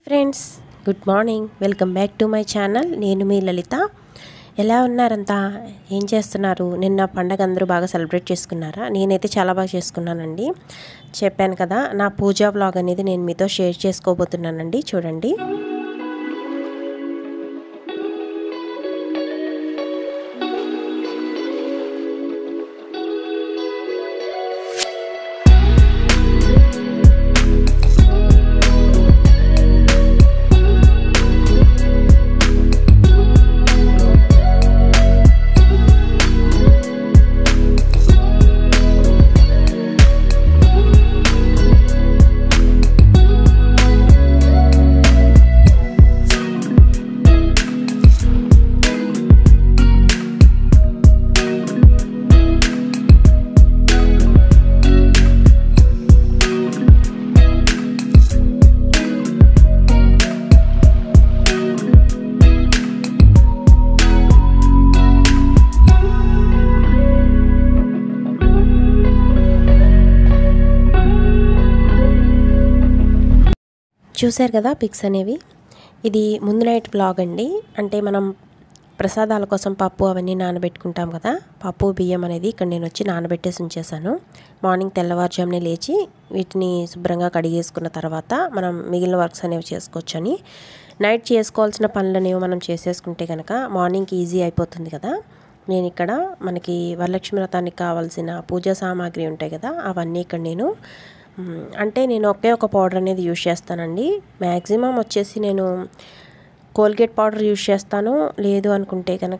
Friends, good morning. Welcome back to my channel. నేను మీ లలిత. ఎలా ఉన్నారంతా? ఏం చేస్తున్నారు? నిన్న పండగ అందరూ బాగా సెలబ్రేట్ చేసుకున్నారా? నేనైతే చాలా బాగా చేసుకున్నానండి. చెప్పాను కదా, నా పూజా వ్లాగ్ అనేది నేను మీతో షేర్ చేసుకోబోతున్నానండి. చూడండి. చూశారు కదా పిక్స్ అనేవి. ఇది ముందు నైట్ వ్లాగ్ అండి. అంటే మనం ప్రసాదాల కోసం పప్పు అవన్నీ నానబెట్టుకుంటాం కదా, పప్పు బియ్యం అనేది ఇక్కడ నేను వచ్చి నానబెట్టేసి ఉంచేసాను. మార్నింగ్ తెల్లవారుజామునే లేచి వీటిని శుభ్రంగా కడిగేసుకున్న తర్వాత మనం మిగిలిన వర్క్స్ అనేవి చేసుకోవచ్చని, నైట్ చేసుకోవాల్సిన పనులు అనేవి మనం చేసేసుకుంటే కనుక మార్నింగ్కి ఈజీ అయిపోతుంది కదా. నేను ఇక్కడ మనకి వరలక్ష్మి వ్రతానికి కావాల్సిన పూజా సామాగ్రి ఉంటాయి కదా, అవన్నీ ఇక్కడ నేను అంటే నేను ఒకే ఒక పౌడర్ అనేది యూజ్ చేస్తానండి. మ్యాక్సిమం వచ్చేసి నేను కోల్గేట్ పౌడర్ యూజ్ చేస్తాను. లేదు అనుకుంటే కనుక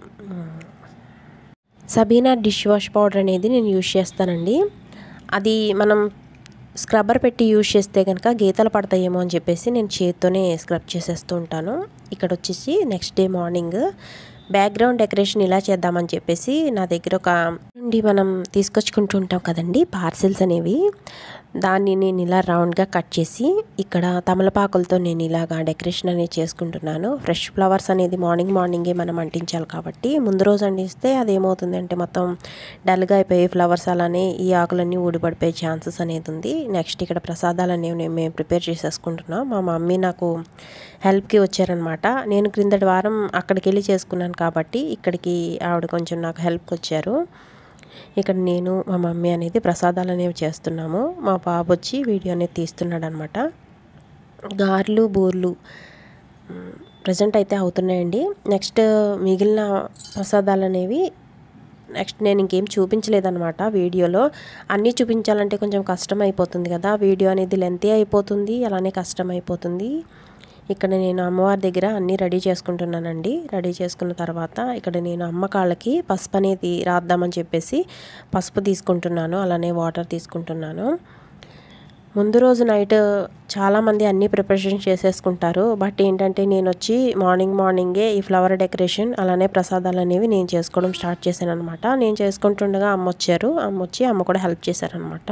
సబీనా డిష్ వాష్ పౌడర్ అనేది నేను యూజ్ చేస్తానండి. అది మనం స్క్రబ్బర్ పెట్టి యూజ్ చేస్తే కనుక గీతలు పడతాయేమో అని చెప్పేసి నేను చేత్తోనే స్క్రబ్ చేసేస్తూ ఉంటాను. ఇక్కడ వచ్చేసి next day morning background decoration ఇలా చేద్దామని చెప్పేసి నా దగ్గర ఒక నుండి మనం తీసుకొచ్చుకుంటూ ఉంటాం కదండి పార్సిల్స్ అనేవి, దాన్ని నేను ఇలా రౌండ్గా కట్ చేసి ఇక్కడ తమలపాకులతో నేను ఇలాగా డెకరేషన్ అనేది చేసుకుంటున్నాను. ఫ్రెష్ ఫ్లవర్స్ అనేది మార్నింగే మనం అంటించాలి కాబట్టి ముందు రోజు అంటిస్తే అదేమవుతుంది అంటే మొత్తం డల్గా అయిపోయి ఫ్లవర్స్ అలానే ఈ ఆకులన్నీ ఊడిపడిపోయే ఛాన్సెస్ అనేది ఉంది. నెక్స్ట్ ఇక్కడ ప్రసాదాలు అనేవి మేము ప్రిపేర్ చేసేసుకుంటున్నాం. మా మమ్మీ నాకు హెల్ప్కి వచ్చారనమాట. నేను క్రిందటి వారం అక్కడికి వెళ్ళి చేసుకున్నాను కాబట్టి ఇక్కడికి ఆవిడ కొంచెం నాకు హెల్ప్కి వచ్చారు. ఇక్కడ నేను మా మమ్మీ అనేది ప్రసాదాలు అనేవి చేస్తున్నాము. మా బాబు వచ్చి వీడియో అనేది తీస్తున్నాడు అనమాట. గారెలు బూర్లు ప్రజెంట్ అయితే అవుతున్నాయండి. నెక్స్ట్ మిగిలిన ప్రసాదాలు అనేవి నెక్స్ట్ నేను ఇంకేం చూపించలేదన్నమాట. వీడియోలో అన్నీ చూపించాలంటే కొంచెం కష్టం అయిపోతుంది కదా, వీడియో అనేది లెంతీ అయిపోతుంది, అలానే కష్టం అయిపోతుంది. ఇక్కడ నేను అమ్మవారి దగ్గర అన్నీ రెడీ చేసుకుంటున్నానండి. రెడీ చేసుకున్న తర్వాత ఇక్కడ నేను అమ్మ కాళ్ళకి పసుపు అనేది రాద్దామని చెప్పేసి పసుపు తీసుకుంటున్నాను, అలానే వాటర్ తీసుకుంటున్నాను. ముందు రోజు నైట్ చాలామంది అన్నీ ప్రిపరేషన్ చేసేసుకుంటారు. బట్ ఏంటంటే నేను వచ్చి మార్నింగే ఈ ఫ్లవర్ డెకరేషన్ అలానే ప్రసాదాలు అనేవి నేను చేసుకోవడం స్టార్ట్ చేశాను అనమాట. నేను చేసుకుంటుండగా అమ్మ వచ్చారు. అమ్మ కూడా హెల్ప్ చేశారనమాట.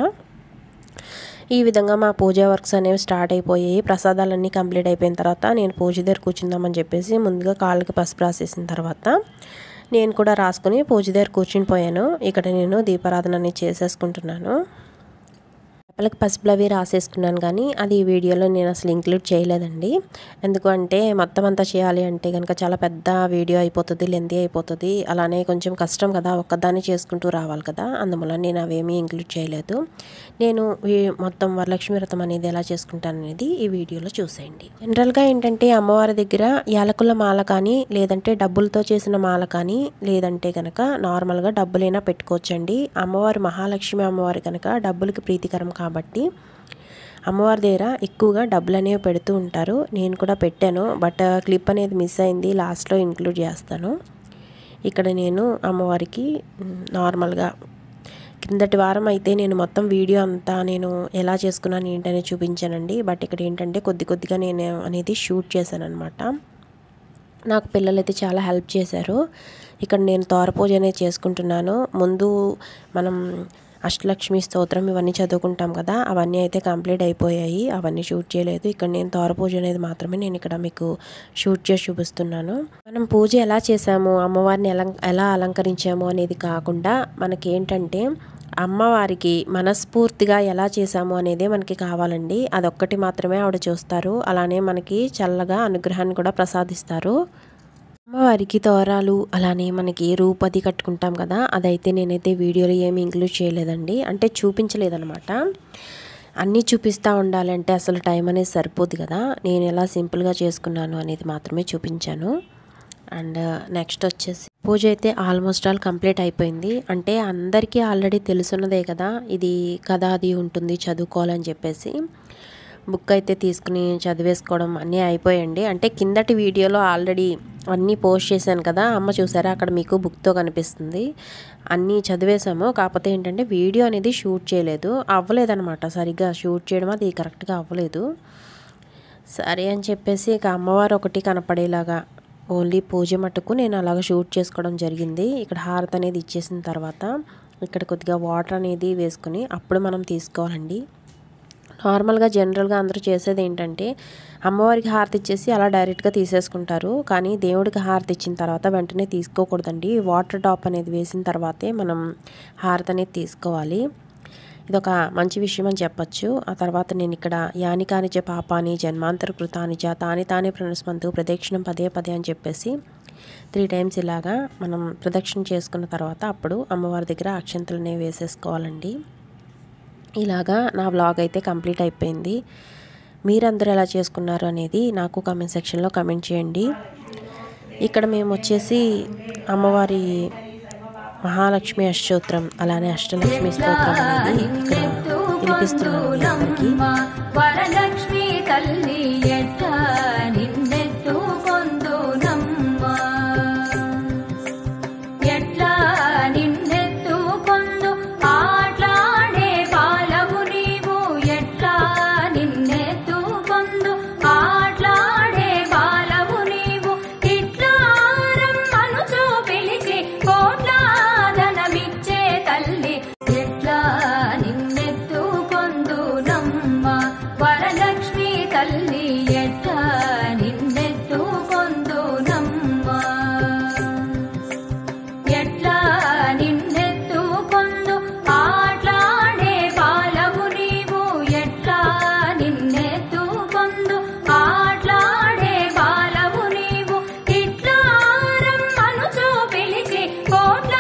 ఈ విధంగా మా పూజా వర్క్స్ అనేవి స్టార్ట్ అయిపోయాయి. ప్రసాదాలన్నీ కంప్లీట్ అయిపోయిన తర్వాత నేను పూజ దగ్గర కూర్చుందామని చెప్పేసి ముందుగా కాళ్ళకి పసుపు రాసేసిన తర్వాత నేను కూడా రాసుకుని పూజ దగ్గర కూర్చుని పోయాను. ఇక్కడ నేను దీపారాధన అనేది చేసేసుకుంటున్నాను. చేపలకి పసుపులు అవి రాసేసుకున్నాను, కానీ అది ఈ వీడియోలో నేను అసలు ఇంక్లూడ్ చేయలేదండి. ఎందుకంటే మొత్తం అంతా చేయాలి అంటే కనుక చాలా పెద్ద వీడియో అయిపోతుంది, లెంతీ అయిపోతుంది, అలానే కొంచెం కష్టం కదా, ఒక్కదాన్ని చేసుకుంటూ రావాలి కదా, అందువల్ల నేను అవేమీ ఇంక్లూడ్ చేయలేదు. నేను మొత్తం వరలక్ష్మి వ్రతం అనేది ఎలా చేసుకుంటాను అనేది ఈ వీడియోలో చూసేయండి. జనరల్గా ఏంటంటే అమ్మవారి దగ్గర యాలకుల మాల కానీ, లేదంటే డబ్బులతో చేసిన మాల కానీ, లేదంటే కనుక నార్మల్గా డబ్బులైనా పెట్టుకోవచ్చండి. అమ్మవారి మహాలక్ష్మి అమ్మవారి కనుక డబ్బులకి ప్రీతికరం కాబట్టి అమ్మవారి దగ్గర ఎక్కువగా డబ్బులు అనేవి పెడుతూ ఉంటారు. నేను కూడా పెట్టాను, బట్ క్లిప్ అనేది మిస్ అయింది, లాస్ట్లో ఇంక్లూడ్ చేస్తాను. ఇక్కడ నేను అమ్మవారికి నార్మల్గా క్రిందటి వారం అయితే నేను మొత్తం వీడియో అంతా నేను ఎలా చేసుకున్నాను ఏంటనేది చూపించానండి. బట్ ఇక్కడ ఏంటంటే కొద్దిగా నేను అనేది షూట్ చేశాను అనమాట. నాకు పిల్లలైతే చాలా హెల్ప్ చేశారు. ఇక్కడ నేను తోర పూజ అనేది చేసుకుంటున్నాను. ముందు మనం అష్టలక్ష్మి స్తోత్రం ఇవన్నీ చదువుకుంటాం కదా, అవన్నీ అయితే కంప్లీట్ అయిపోయాయి. అవన్నీ షూట్ చేయలేదు. ఇక్కడ నేను తోర పూజ అనేది మాత్రమే నేను ఇక్కడ మీకు షూట్ చేసి చూపిస్తున్నాను. మనం పూజ ఎలా చేసాము, అమ్మవారిని ఎలా అలంకరించాము అనేది కాకుండా మనకేంటంటే అమ్మవారికి మనస్ఫూర్తిగా ఎలా చేసాము అనేదే మనకి కావాలండి. అదొక్కటి మాత్రమే ఆవిడ చూస్తారు. అలానే మనకి చల్లగా అనుగ్రహాన్ని కూడా ప్రసాదిస్తారు. అమ్మవారికి తోరాలు అలానే మనకి రూపది కట్టుకుంటాం కదా, అదైతే నేనైతే వీడియోలో ఏమి ఇంక్లూడ్ చేయలేదండి. అంటే చూపించలేదనమాట. అన్నీ చూపిస్తూ ఉండాలంటే అసలు టైం అనేది సరిపోదు కదా. నేను ఎలా సింపుల్గా చేసుకున్నాను అనేది మాత్రమే చూపించాను. అండ్ నెక్స్ట్ వచ్చేసి పూజ అయితే ఆల్మోస్ట్ ఆల్ కంప్లీట్ అయిపోయింది. అంటే అందరికీ ఆల్రెడీ తెలుసున్నదే కదా, ఇది కథ అది ఉంటుంది చదువుకోవాలని చెప్పేసి బుక్ అయితే తీసుకుని చదివేసుకోవడం అన్నీ అయిపోయండి. అంటే కిందటి వీడియోలో ఆల్రెడీ అన్నీ పోస్ట్ చేశాను కదా, అమ్మ చూసారా అక్కడ మీకు బుక్తో కనిపిస్తుంది. అన్నీ చదివేశాము. కాకపోతే ఏంటంటే వీడియో అనేది షూట్ చేయలేదు, అవ్వలేదన్నమాట. సరిగ్గా షూట్ చేయడం అది కరెక్ట్గా అవ్వలేదు. సరే అని చెప్పేసి ఇక అమ్మవారు ఒకటి కనపడేలాగా ఓన్లీ పూజ మట్టుకు నేను అలాగ షూట్ చేసుకోవడం జరిగింది. ఇక్కడ హారతి అనేది ఇచ్చేసిన తర్వాత ఇక్కడ కొద్దిగా వాటర్ అనేది వేసుకుని అప్పుడు మనం తీసుకోవాలండి. నార్మల్గా జనరల్గా అందరూ చేసేది ఏంటంటే అమ్మవారికి హారతి ఇచ్చేసి అలా డైరెక్ట్గా తీసేసుకుంటారు. కానీ దేవుడికి హారతి ఇచ్చిన తర్వాత వెంటనే తీసుకోకూడదండి. వాటర్ టాప్ అనేది వేసిన తర్వాతే మనం హారతి అనేది తీసుకోవాలి. ఇదొక మంచి విషయం అని చెప్పచ్చు. ఆ తర్వాత నేను ఇక్కడ యాని కానిచ పాపాని జన్మాంతర కృతానిచ తాని తానే ప్రణస్మంతు ప్రదక్షిణం పదే పదే అని చెప్పేసి 3 టైమ్స్ ఇలాగా మనం ప్రదక్షిణ చేసుకున్న తర్వాత అప్పుడు అమ్మవారి దగ్గర అక్షంతలనే వేసేసుకోవాలండి. ఇలాగా నా వ్లాగ్ అయితే కంప్లీట్ అయిపోయింది. మీరందరూ ఎలా చేసుకున్నారు అనేది నాకు కామెంట్ సెక్షన్లో కామెంట్ చేయండి. ఇక్కడ మేము వచ్చేసి అమ్మవారి మహాలక్ష్మి అష్టోత్తరం అలానే అష్టలక్ష్మి స్తోత్రం అనేది ఇక్కడ వినిపిస్తున్నాను మీ అందరికీ. వరలక్ష్మి తల్లి ఎట్ట నిన్నెత్తు కొందునమ్మ, ఎట్లా నిన్నెత్తు కొందు ఆట్లాడే బాలవు నీవు, ఎట్లా నిన్నెత్తు కొందు ఆట్లాడే బాలవు నీవు, ఇట్లా రమ్మనుచు పిలిచి కోట్ల తల్లి ఎట్లా నిన్నెత్తు కొందునమ్మ, వరలక్ష్మి తల్లి ఎట్లా నిన్నెత్తు కొందునమ్మ, ఎట్లా నిన్నెత్తు కొందు ఆట్లాడే బాలవు నీవు, ఎట్లా నిన్నెత్తు కొందు ఆట్లాడే బాలవు నీవు, ఇట్లా రమ్మనుచు పిలిచి కోట్ల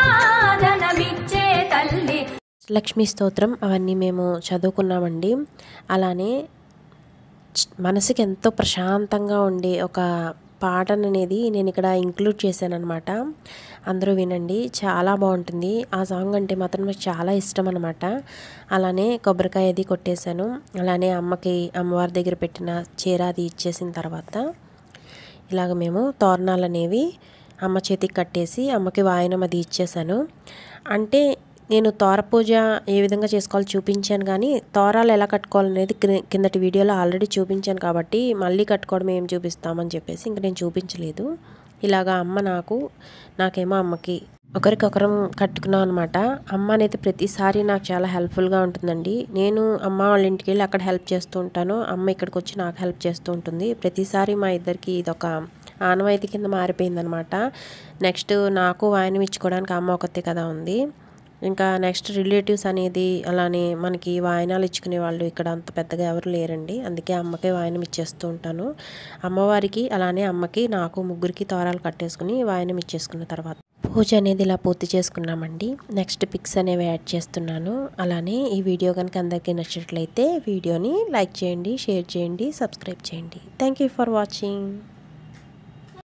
లక్ష్మీ స్తోత్రం అవన్నీ మేము చదువుకున్నామండి. అలానే మనసుకి ఎంతో ప్రశాంతంగా ఉండే ఒక పాటను అనేది నేను ఇక్కడ ఇంక్లూడ్ చేశాను అనమాట. అందరూ వినండి, చాలా బాగుంటుంది. ఆ సాంగ్ అంటే మాత్రం నాకు చాలా ఇష్టం అనమాట. అలానే కొబ్బరికాయ అది కొట్టేశాను. అలానే అమ్మవారి దగ్గర పెట్టిన చీర అది ఇచ్చేసిన తర్వాత ఇలాగ మేము తోరణాలు అనేవి అమ్మ చేతికి కట్టేసి అమ్మకి వాయనం అది ఇచ్చేసాను. అంటే నేను తోర పూజ ఏ విధంగా చేసుకోవాలో చూపించాను, కానీ తోరాలు ఎలా కట్టుకోవాలనేది కిందటి వీడియోలో ఆల్రెడీ చూపించాను కాబట్టి మళ్ళీ కట్టుకోవడం ఏం చూపిస్తామని చెప్పేసి ఇంక నేను చూపించలేదు. ఇలాగా అమ్మ నాకేమో అమ్మకి ఒకరికొకరం కట్టుకున్నాం అనమాట. అమ్మ అనేది ప్రతిసారి నాకు చాలా హెల్ప్ఫుల్గా ఉంటుందండి. నేను అమ్మ వాళ్ళ ఇంటికి వెళ్ళి అక్కడ హెల్ప్ చేస్తూ ఉంటాను, అమ్మ ఇక్కడికి వచ్చి నాకు హెల్ప్ చేస్తూ ఉంటుంది. ప్రతిసారి మా ఇద్దరికి ఇదొక ఆనవాయితీ కింద మారిపోయిందనమాట. నెక్స్ట్ నాకు వాయనం ఇచ్చుకోవడానికి అమ్మ ఒకతే కదా ఉంది. ఇంకా నెక్స్ట్ రిలేటివ్స్ అనేది అలానే మనకి వాయనాలు ఇచ్చుకునే వాళ్ళు ఇక్కడ అంత పెద్దగా ఎవరు లేరండి. అందుకే అమ్మకే వాయనం ఇచ్చేస్తూ ఉంటాను. అమ్మవారికి అలానే అమ్మకి నాకు ముగ్గురికి తోరాలు కట్టేసుకుని వాయనం ఇచ్చేసుకున్న తర్వాత పూజ అనేది ఇలా పూర్తి చేసుకున్నామండి. నెక్స్ట్ పిక్స్ అనేవి యాడ్ చేస్తున్నాను. అలానే ఈ వీడియో కనుక అందరికీ నచ్చినట్లయితే వీడియోని లైక్ చేయండి, షేర్ చేయండి, సబ్స్క్రైబ్ చేయండి. Thank you for watching.